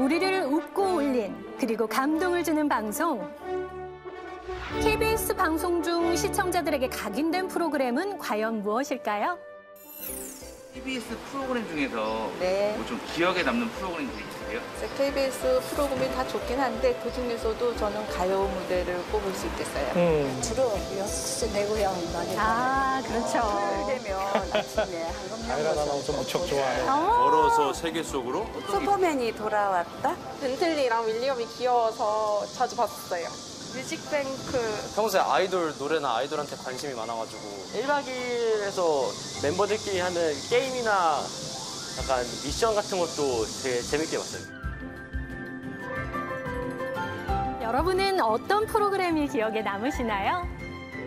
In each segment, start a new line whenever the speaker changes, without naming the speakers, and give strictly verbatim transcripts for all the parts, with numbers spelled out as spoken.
우리를 웃고 울린 그리고 감동을 주는 방송. 케이비에스 방송 중 시청자들에게 각인된 프로그램은 과연 무엇일까요?
케이비에스 프로그램 중에서
네.
뭐 좀 기억에 남는 프로그램이 있으세요?
케이비에스 프로그램이 다 좋긴 한데 그 중에서도 저는 가요 무대를 꼽을 수 있겠어요.
음.
주로 여섯 시 내 고향 많이
아, 그렇죠.
토요일 되면 아침에
아이란 아나운서 무척 좋아해요.
걸어서 세계 속으로?
슈퍼맨이 돌아왔다?
벤틀리랑 윌리엄이 귀여워서 자주 봤었어요. 뮤직뱅크.
평소에 아이돌 노래나 아이돌한테 관심이 많아가지고 일 박 이 일에서 멤버들끼리 하는 게임이나 약간 미션 같은 것도 되게 재밌게 봤어요.
여러분은 어떤 프로그램이 기억에 남으시나요?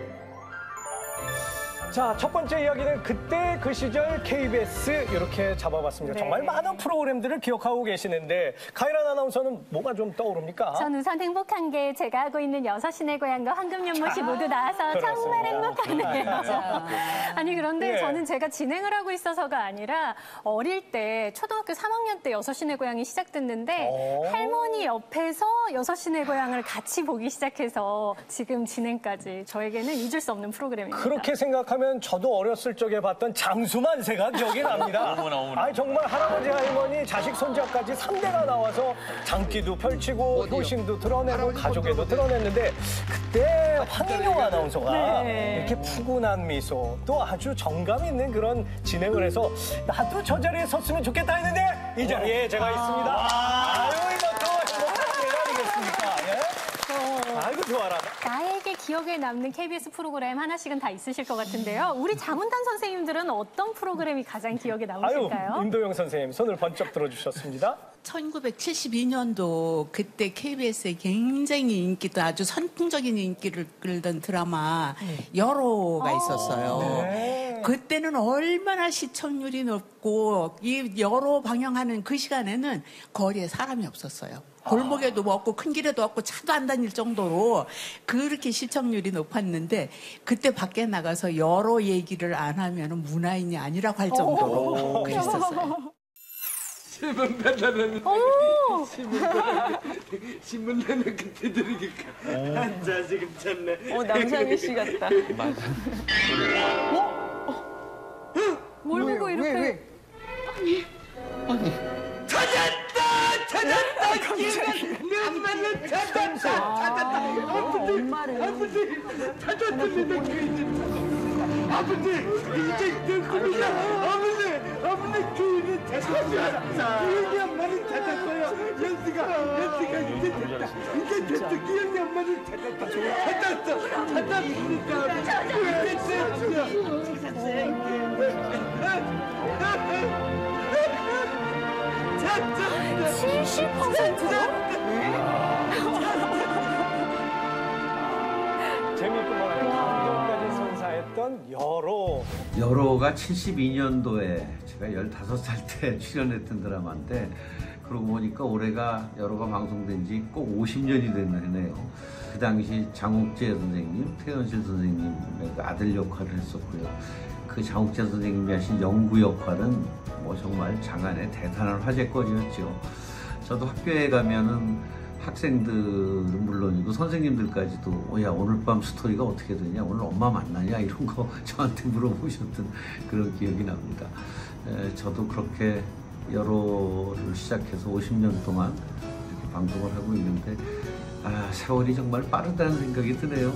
자, 첫 번째 이야기는 그때 그 시절 케이비에스 이렇게 잡아봤습니다.
네.
정말 많은 프로그램들을 기억하고 계시는데 가이란 아나운서는 뭐가 좀 떠오릅니까?
전 우선 행복한 게 제가 하고 있는 여섯 시 내 고향과 황금연못이 모두 나와서
그렇습니다.
정말 행복하네요. 아니 그런데
예.
저는 제가 진행을 하고 있어서가 아니라 어릴 때 초등학교 삼 학년 때 여섯 시 내 고향이 시작됐는데
오.
할머니 옆에서 여섯 시 내 고향을 같이 보기 시작해서 지금 진행까지 저에게는 잊을 수 없는 프로그램입니다.
그렇게 생각하면 저도 어렸을 적에 봤던 장수만세가 기억이 납니다.
어머나, 어머나.
아니 정말 할아버지 할머니 자식 손자까지 삼 대가 나와서 장기도 펼치고 효심도 드러내고 가족애도 드러냈는데 그때 황인용 아나운서가
네.
이렇게 푸근한 미소 또 아주 정감 있는 그런 진행을 해서 나도 저 자리에 섰으면 좋겠다 했는데 이 자리에 제가 있습니다. 아유 이것도 행복한 일 아니겠습니까? 예? 아이고 좋아라.
나에게 기억에 남는 케이비에스 프로그램 하나씩은 다 있으실 것 같은데요. 우리 장훈단 선생님들은 어떤 프로그램이 가장 기억에
아유
남으실까요?
임도영 선생님 손을 번쩍 들어주셨습니다.
천구백칠십이 년도 그때 케이비에스에 굉장히 인기도 아주 선풍적인 인기를 끌던 드라마 여로가 있었어요.
네.
그때는 얼마나 시청률이 높고 이 여로 방영하는 그 시간에는 거리에 사람이 없었어요. 골목에도 없고 큰 길에도 없고 차도 안 다닐 정도로 그렇게 시청률이 높았는데 그때 밖에 나가서 여로 얘기를 안 하면 문화인이 아니라고 할 정도로 그랬었어요.
신문 배달하는 신문 내는 그때 드리니까 한 자식은 참네.
어, 남상희 씨 같다.
뭘 보고 이렇게
찾았다! 찾았다! 내 엄마는 찾았다! 찾았다! 아버지! 아버지! 찾았습니다! 그 이제 아버지! 이제 됐습니다! 아버지! 아버지! 그 이제 찾았습니다! 기영이 엄마는 찾았어요! 연수가! 연수가 이제 됐다! 이제 됐다! 기영이 엄마는 찾았다! 찾았어! 찾았습니다! 이제 됐어요!
칠십 퍼센트로?
재미뿐만 아니라 감동까지 선사했던 여로.
여로가 칠십이 년도에 제가 열다섯 살 때 출연했던 드라마인데 그러고 보니까 올해가 여로가 방송된 지 꼭 오십 년이 됐네요. 그 당시 장욱재 선생님, 태연실 선생님의 아들 역할을 했었고요. 그 장욱재 선생님이 하신 연구 역할은 뭐 정말 장안의 대단한 화제거리였죠. 저도 학교에 가면은 학생들은 물론이고 선생님들까지도 어, 야 오늘 밤 스토리가 어떻게 되냐, 오늘 엄마 만나냐 이런 거 저한테 물어보셨던 그런 기억이 납니다. 에, 저도 그렇게 여로를 시작해서 오십 년 동안 이렇게 방송을 하고 있는데 아 세월이 정말 빠르다는 생각이 드네요.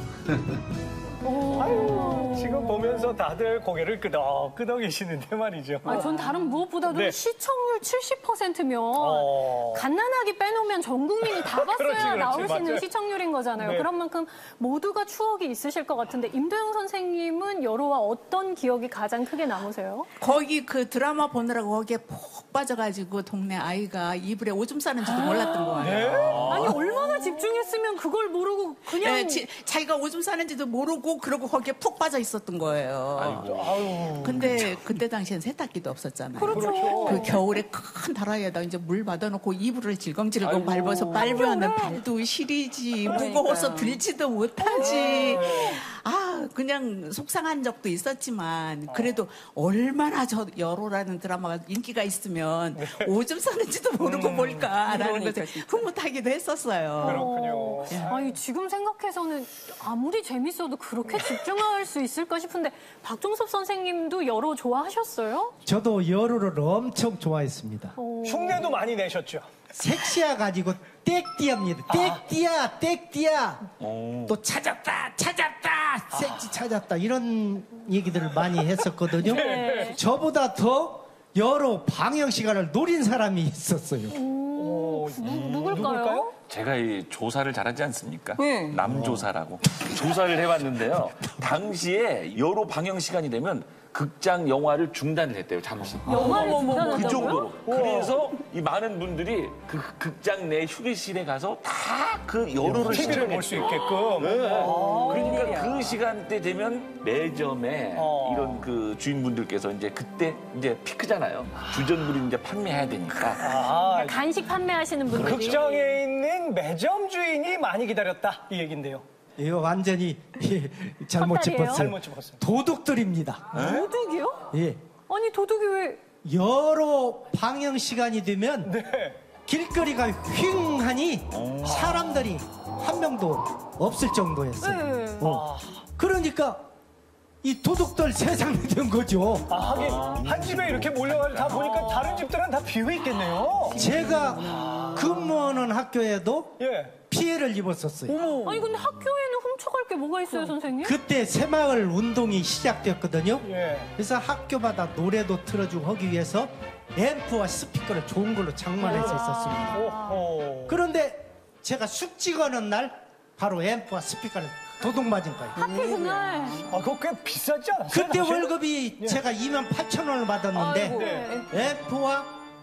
아유, 지금 보면서 다들 고개를 끄덕끄덕 계시는데 말이죠.
아, 전 다른 무엇보다도
네.
시청률 칠십 퍼센트면
어.
갓난아기 빼놓으면 전 국민이 다 봤어야
그렇지, 그렇지,
나오시는
맞아요.
시청률인 거잖아요.
네.
그런 만큼 모두가 추억이 있으실 것 같은데 임도영 선생님은 여로와 어떤 기억이 가장 크게 남으세요?
거기 그 드라마 보느라고 거기에 푹 빠져가지고 동네 아이가 이불에 오줌 싸는지도 몰랐던 거예요.
아니 얼마나 집중했으면 그걸 모르고 그냥
네, 지, 자기가 오줌 싸는지도 모르고 그러고 거기에 푹 빠져 있었던 거예요.
아유.
근데 그때 당시엔 세탁기도 없었잖아요.
그렇죠.
그 겨울에 큰 다라이에다 이제 물 받아놓고 이불을 질겅질겅 밟아서 빨면 발도 시리지 무거워서 들지도 못하지. 아 그냥 속상한 적도 있었지만 그래도 얼마나 저 여로라는 드라마가 인기가 있으면 오줌 싸는지도 모르고
음,
볼까라는 것을 흐뭇하기도 했었어요.
그렇군요.
아니, 지금 생각해서는 아무리 재밌어도 그렇게 집중할 수 있을까 싶은데 박종섭 선생님도 여로 좋아하셨어요?
저도 여로를 엄청 좋아했습니다.
흉내도 많이 내셨죠?
섹시해가지고 땡띠합니다. 땡띠야, 땡띠야. 또 찾았다, 찾았다, 섹시 찾았다. 이런 얘기들을 많이 했었거든요.
네.
저보다 더 여러 방영 시간을 노린 사람이 있었어요.
오, 누, 누굴까요?
제가 이 조사를 잘하지 않습니까?
네.
남조사라고. 조사를 해봤는데요. 당시에 여러 방영 시간이 되면 극장 영화를 중단을 했대요, 잠시.
영화를 중단한다고요?
그 정도로. 그래서 이 많은 분들이 그 극장 내 휴게실에 가서 다 그 여로를
티비를 볼 수 있게끔.
네. 그러니까 그 시간대 되면 매점에
어.
이런 그 주인분들께서 이제 그때 이제 피크잖아요. 주전부리 이제 판매해야 되니까.
아,
간식 판매하시는 분들이.
극장에 있는 매점 주인이 많이 기다렸다 이 얘긴데요.
이거 완전히 예, 잘못
헛다리예요?
짚었어요.
잘못 짚었어요.
도둑들입니다.
도둑이요?
예.
아니, 도둑이 왜?
여러 방영 시간이 되면
네.
길거리가 휑하니 사람들이 한 명도 없을 정도였어요.
네.
어. 그러니까 이 도둑들 세상이 된 거죠.
아, 하긴 한 집에 이렇게 몰려가지고 다 보니까 다른 집들은 다 비어 있겠네요.
제가 근무하는 학교에도
예.
피해를 입었었어요.
아니, 근데 학교에는 훔쳐갈 게 뭐가 있어요, 선생님?
그때 새마을 운동이 시작되었거든요.
예.
그래서 학교마다 노래도 틀어주고 하기 위해서 앰프와 스피커를 좋은 걸로 장만해서 있었습니다.
오호.
그런데 제가 숙직하는 날 바로 앰프와 스피커를 도둑 맞은 거예요.
하필 그날.
아, 그거 꽤 비싸지 않았어요?
그때
사실?
월급이
예.
제가 이만 팔천 원을 받았는데
아이고.
네.
앰프와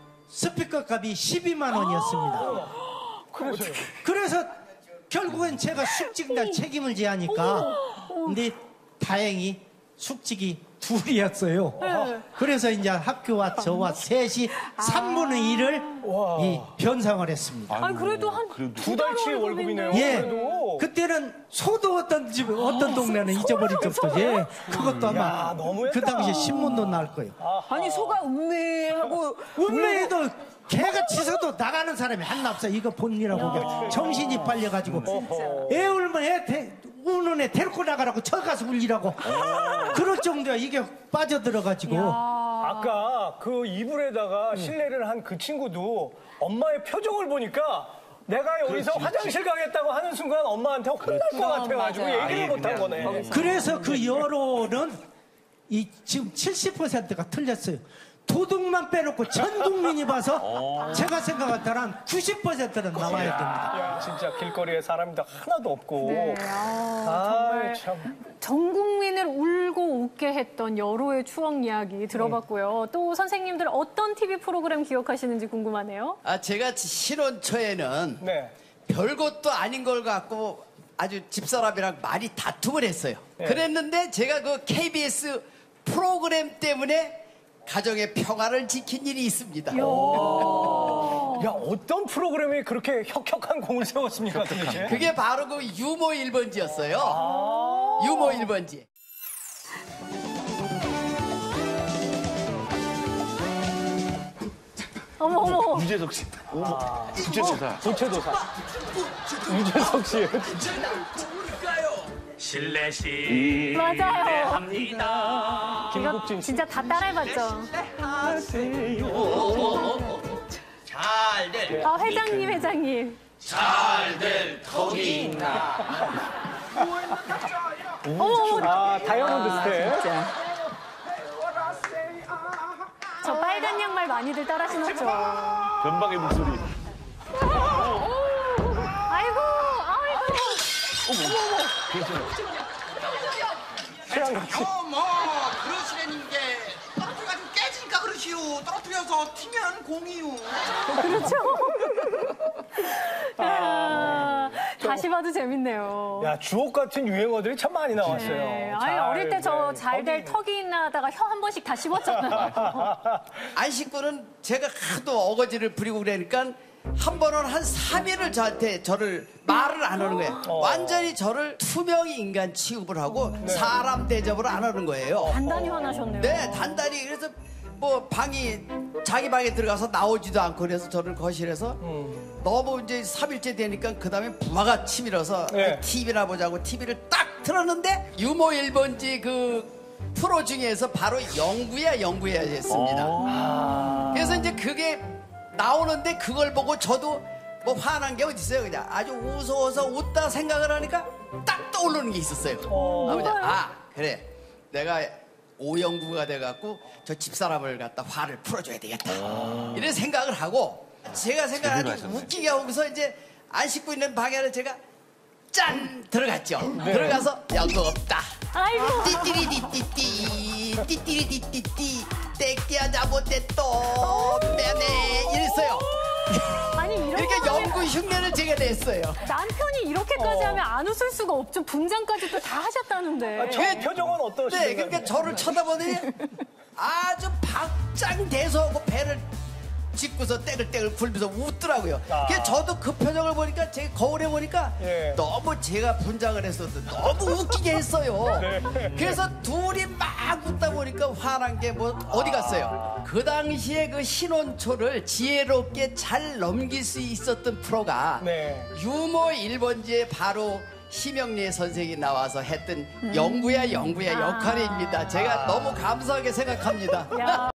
스피커 값이 십이만 원이었습니다.
그래서요.
그래서 결국엔 제가 숙직날 책임을 져야 하니까 근데 다행히 숙직이 둘이었어요. 그래서 이제 학교와 저와 셋이 삼분의 일을
와.
이 변상을 했습니다.
아니, 그래도 한
두 달치 월급이네요.
예.
그래도.
그때는 소도 어떤 집, 어떤 동네는 잊어버린 적도, 예. 그것도 아마
야, 너무했다.
그 당시에 신문도 날 거예요.
아니 소가 음메하고
운명에도 개가 짖어도 나가는 사람이 하나 없어. 이거 본이라고. 정신이 빨려가지고. 애 울면 애, 데, 우는 애 데리고 나가라고 쳐가서 울리라고. 그럴 정도야. 이게 빠져들어가지고.
아까 그 이불에다가 실내를 한 그 친구도 엄마의 표정을 보니까 내가 여기서 화장실 가겠다고 하는 순간 엄마한테 혼날 것 같아가지고 얘기를 못한 거네.
그래서 그 여론은 이 지금 칠십 퍼센트가 틀렸어요. 도둑만 빼놓고 전 국민이 봐서 제가 생각할 때는 한 구십 퍼센트는 나와야 됩니다.
야, 진짜 길거리에 사람이 다 하나도 없고.
네, 아,
아,
정말
참.
전 국민을 울고 웃게 했던 여로의 추억 이야기 들어봤고요. 또 선생님들 어떤 티비 프로그램 기억하시는지 궁금하네요.
아, 제가 신혼초에는
네.
별것도 아닌 걸 갖고 아주 집사람이랑 많이 다툼을 했어요.
네.
그랬는데 제가 그 케이비에스 프로그램 때문에 가정의 평화를 지킨 일이 있습니다.
야, 어떤 프로그램이 그렇게 혁혁한 공을 세웠습니까, 도대체?
그게 바로 그 유머 일 번지였어요. 유머 일 번지.
어머, 어머.
유재석 씨. 부채도사.
부채도사. 유재석 씨.
실내시.
맞아요.
합니다.
이거 진짜 다 따라해봤죠.
잘될
아, 회장님, 회장님.
잘될 턱이 있나.
어머, 어머.
아, 다이아몬드 스텝.
저 빨간 양말 많이들 따라 신었죠.
변방의 목소리.
아이고, 아이고.
취향같이.
뭐 그러시라는 게 떨어뜨려가지고 깨지니까 그러시오. 떨어뜨려서 튀면 공이요.
그렇죠. 야, 다시 봐도 재밌네요.
야, 주옥 같은 유행어들이 참 많이 나왔어요.
네. 아니, 어릴 때 저 잘 될 턱이 있나 하다가 혀 한 번씩 다 씹었잖아요.
안 씻고는 제가 하도 어거지를 부리고 그러니까 한 번은 한 삼 일을 저한테 저를 말을 안 하는 거예요.
어.
완전히 저를 투명 인간 취급을 하고
네.
사람 대접을 안 하는 거예요.
단단히 화나셨네요.
네, 단단히. 그래서 뭐 방이 자기 방에 들어가서 나오지도 않고 그래서 저를 거실에서
음.
너무 이제 삼 일째 되니까 그 다음에 부하가 치밀어서
네.
티비나 보자고 티비를 딱 틀었는데 유머 일 번지 그 프로 중에서 바로 영구야 영구야였습니다.
아.
그래서 이제 그게 나오는데 그걸 보고 저도 뭐 화난 게 어디 있어요. 그냥 아주 무서워서 웃다 생각을 하니까 딱 떠오르는 게 있었어요.
어.
아버지, 아 그래 내가 오영구가 돼갖고 저 집사람을 갖다 화를 풀어줘야 되겠다. 이런 생각을 하고 제가 생각하니 웃기게 하고서 이제 안 씻고 있는 방에 제가 짠 들어갔죠.
네.
들어가서 영구 없다.
아이고.
띠띠리띠띠띠 띠띠리띠띠띠 떼끼야 잘못됐또 매네 이랬어요.
아니 이렇게
이렇게
하면
영구 흉내를 제가 냈어요.
남편이 이렇게까지
어.
하면 안 웃을 수가 없죠. 분장까지 또 다 하셨다는데.
아, 저 표정은 어떠신가요?
네, 그러니까 저를 쳐다보더니 아주 박장대소하고 배를 짚고서 떼글떼글 굴면서 웃더라고요.
아.
그래서 저도 그 표정을 보니까 제 거울에 보니까
예.
너무 제가 분장을 했어도 너무 웃기게 했어요.
네.
그래서 둘이 막 웃다 보니까 화난 게 뭐 어디 갔어요. 그 당시에 그 신혼초를 지혜롭게 잘 넘길 수 있었던 프로가
네.
유머 일 번지에 바로 심영래 선생이 나와서 했던 영구야 영구야 역할입니다. 제가 너무 감사하게 생각합니다.
야.